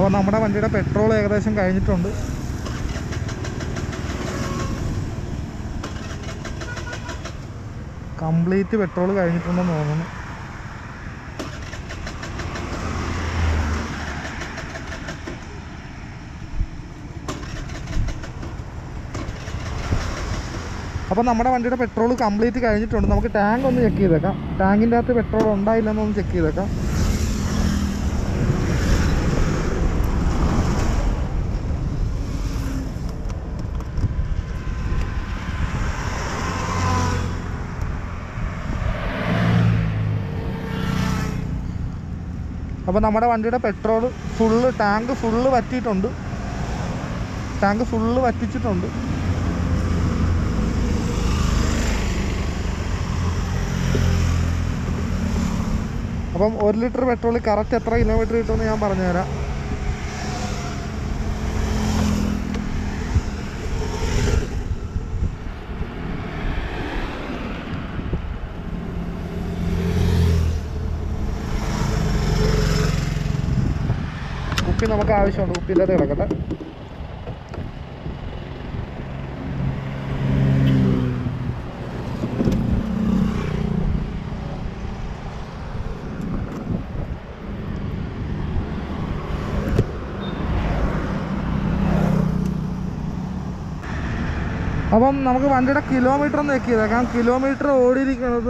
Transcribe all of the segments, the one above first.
അപ്പോൾ നമ്മുടെ വണ്ടിയുടെ പെട്രോൾ ഏകദേശം കഴിഞ്ഞിട്ടുണ്ട്. കംപ്ലീറ്റ് പെട്രോൾ കഴിഞ്ഞിട്ടുണ്ടെന്ന് തോന്നുന്നു. അപ്പോൾ നമ്മുടെ വണ്ടിയുടെ പെട്രോൾ കംപ്ലീറ്റ് കഴിഞ്ഞിട്ടുണ്ട്. നമുക്ക് ടാങ്ക് ഒന്ന് ചെക്ക് ചെയ്തേക്കാം. ടാങ്കിൻ്റെ അകത്ത് പെട്രോൾ ഉണ്ടായില്ലെന്നൊന്ന് ചെക്ക് ചെയ്തേക്കാം. അപ്പോൾ നമ്മുടെ വണ്ടിയുടെ പെട്രോൾ ടാങ്ക് ഫുള്ള് വറ്റിയിട്ടുണ്ട്. ടാങ്ക് ഫുള്ള് വറ്റിച്ചിട്ടുണ്ട്. അപ്പം 1 ലിറ്റർ പെട്രോൾ കറക്റ്റ് എത്ര കിലോമീറ്റർ കിട്ടുമെന്ന് ഞാൻ പറഞ്ഞുതരാം. കുപ്പി നമുക്ക് ആവശ്യമുണ്ട്. കുപ്പിയില്ലാതെ കിടക്കട്ടെ. അപ്പം നമുക്ക് വണ്ടിയുടെ കിലോമീറ്റർ ഒന്ന് ചെക്ക് ചെയ്തേക്കാം. കിലോമീറ്റർ ഓടിയിരിക്കുന്നത്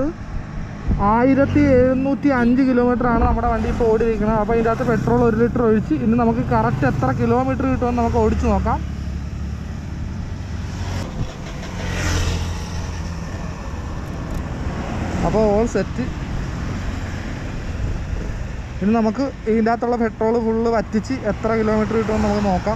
1705 കിലോമീറ്ററാണ് നമ്മുടെ വണ്ടി ഇപ്പോൾ ഓടിയിരിക്കുന്നത്. അപ്പോൾ ഇതിൻ്റെ അകത്ത് പെട്രോൾ 1 ലിറ്റർ ഒഴിച്ച് ഇനി നമുക്ക് കറക്റ്റ് എത്ര കിലോമീറ്റർ കിട്ടുമെന്ന് നമുക്ക് ഓടിച്ച് നോക്കാം. അപ്പോൾ ഓൾ സെറ്റ്. ഇനി നമുക്ക് ഇതിൻ്റെ അകത്തുള്ള പെട്രോൾ ഫുള്ള് വറ്റിച്ച് എത്ര കിലോമീറ്റർ കിട്ടുമെന്ന് നമുക്ക് നോക്കാം.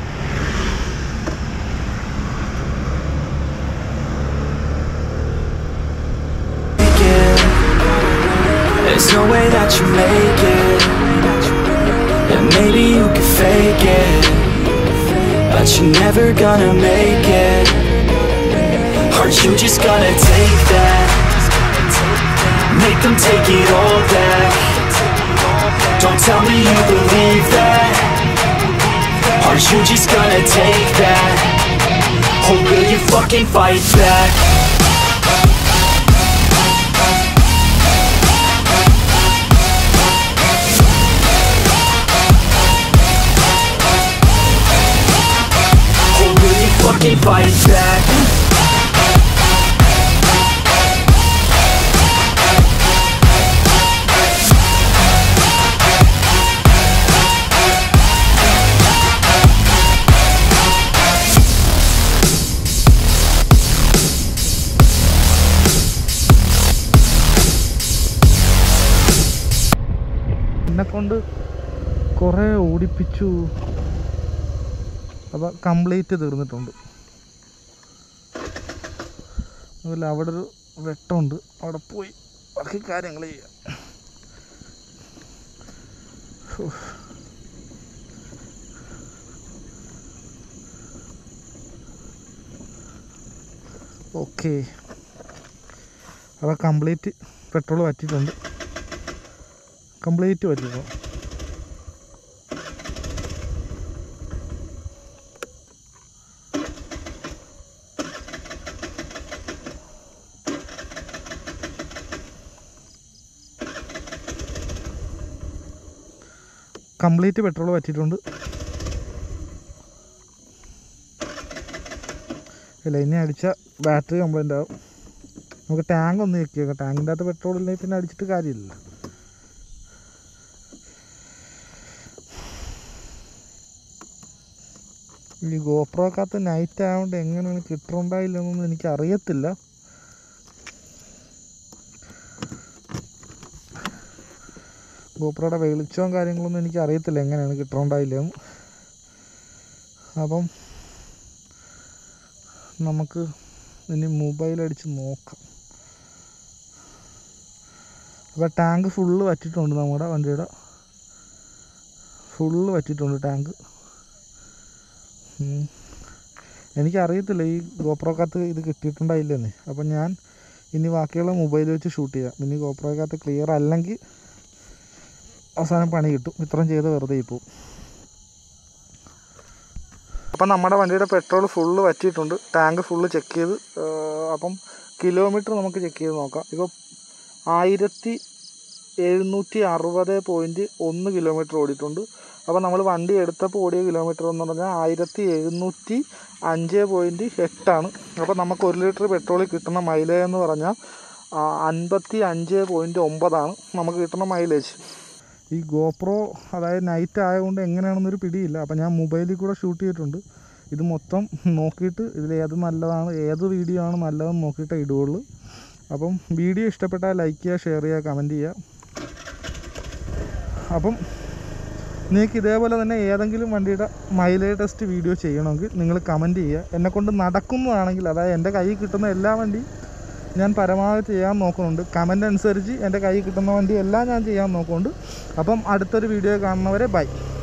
There's no way that you make it, and maybe you can fake it, but you're never gonna make it. Aren't you just gonna take that? Make them take it all back. Don't tell me you believe that. Aren't you just gonna take that? Or will you fucking fight back? Fucking fight back. എന്നെക്കൊണ്ട് കുറേ ഓടിപ്പിച്ചു. അപ്പോൾ complete തീർന്നിട്ടുണ്ട്. അതുപോലെ അവിടെ ഒരു വെട്ടമുണ്ട്, അവിടെ പോയി ബാക്കി കാര്യങ്ങൾ ചെയ്യാം. ഓക്കെ, അപ്പോൾ കംപ്ലീറ്റ് പെട്രോൾ വറ്റിയിട്ടുണ്ട്. കംപ്ലീറ്റ് വറ്റിയിട്ടുണ്ട്. കംപ്ലീറ്റ് പെട്രോൾ വറ്റിയിട്ടുണ്ട്. ഇല്ല, ഇനി അടിച്ച ബാറ്ററി കംപ്ലൈൻ്റ് ആവും. നമുക്ക് ടാങ്ക് ഒന്ന് ചെക്ക് ചെയ്യാം. ടാങ്കിൻ്റെ അകത്ത് പെട്രോൾ ഇല്ലെങ്കിൽ പിന്നെ അടിച്ചിട്ട് കാര്യമില്ല. ഈ ഗോപ്രോക്കകത്ത് നൈറ്റ് ആയതുകൊണ്ട് എങ്ങനെയാണ് കിട്ടുന്നുണ്ടായില്ലെന്നൊന്നും എനിക്കറിയത്തില്ല. ഗോപ്രോയുടെ വെളിച്ചവും കാര്യങ്ങളൊന്നും എനിക്കറിയത്തില്ല എങ്ങനെയാണ് കിട്ടുന്നുണ്ടായില്ലെന്ന്. അപ്പം നമുക്ക് ഇനി മൊബൈൽ അടിച്ച് നോക്കാം. അപ്പോൾ ടാങ്ക് ഫുള്ള് വറ്റിയിട്ടുണ്ട്. നമ്മുടെ വണ്ടിയുടെ ഫുള്ള് വറ്റിയിട്ടുണ്ട് ടാങ്ക്. എനിക്കറിയത്തില്ല ഈ ഗോപ്രോക്കകത്ത് ഇത് കിട്ടിയിട്ടുണ്ടായില്ലെന്ന്. അപ്പം ഞാൻ ഇനി ബാക്കിയുള്ള മൊബൈൽ വെച്ച് ഷൂട്ട് ചെയ്യാം. ഇനി ഗോപ്രോക്കകത്ത് ക്ലിയർ അല്ലെങ്കിൽ അവസാനം പണി കിട്ടും. ഇത്രയും ചെയ്ത് വെറുതെ ഇപ്പോൾ അപ്പം നമ്മുടെ വണ്ടിയുടെ പെട്രോൾ ഫുള്ള് വറ്റിയിട്ടുണ്ട്. ടാങ്ക് ഫുള്ള് ചെക്ക് ചെയ്ത് അപ്പം കിലോമീറ്റർ നമുക്ക് ചെക്ക് ചെയ്ത് നോക്കാം. ഇപ്പോൾ 1760.1 കിലോമീറ്റർ ഓടിയിട്ടുണ്ട്. അപ്പോൾ നമ്മൾ വണ്ടി എടുത്തപ്പോൾ ഓടിയ കിലോമീറ്റർ എന്ന് പറഞ്ഞാൽ 1705.8 അപ്പോൾ നമുക്ക് 1 ലിറ്റർ പെട്രോളിൽ കിട്ടുന്ന മൈലേജ് എന്ന് പറഞ്ഞാൽ 55.9 നമുക്ക് കിട്ടുന്ന മൈലേജ്. ഈ ഗോപ്രോ അതായത് നൈറ്റ് ആയതുകൊണ്ട് എങ്ങനെയാണെന്നൊരു പിടിയില്ല. അപ്പോൾ ഞാൻ മൊബൈലിൽ കൂടെ ഷൂട്ട് ചെയ്തിട്ടുണ്ട്. ഇത് മൊത്തം നോക്കിയിട്ട് ഇതിലേത് നല്ലതാണ്, ഏത് വീഡിയോ ആണ് നല്ലതെന്ന് നോക്കിയിട്ടേ ഇടുകയുള്ളൂ. അപ്പം വീഡിയോ ഇഷ്ടപ്പെട്ടാൽ ലൈക്ക് ചെയ്യുക, ഷെയർ ചെയ്യുക, കമൻറ്റ് ചെയ്യുക. അപ്പം നിങ്ങൾക്ക് ഇതേപോലെ തന്നെ ഏതെങ്കിലും വണ്ടിയുടെ മൈലേജ് ടെസ്റ്റ് വീഡിയോ ചെയ്യണമെങ്കിൽ നിങ്ങൾ കമൻറ്റ് ചെയ്യുക. എന്നെക്കൊണ്ട് നടക്കുന്നതാണെങ്കിൽ, അതായത് എൻ്റെ കയ്യിൽ കിട്ടുന്ന എല്ലാ വണ്ടിയും ഞാൻ പരമാവധി ചെയ്യാൻ നോക്കുന്നുണ്ട്. കമൻ്റ് അനുസരിച്ച് എൻ്റെ കയ്യിൽ കിട്ടുന്ന വണ്ടി എല്ലാം ഞാൻ ചെയ്യാൻ നോക്കുന്നുണ്ട്. അപ്പം അടുത്തൊരു വീഡിയോ കാണുന്നവരെ ബൈ.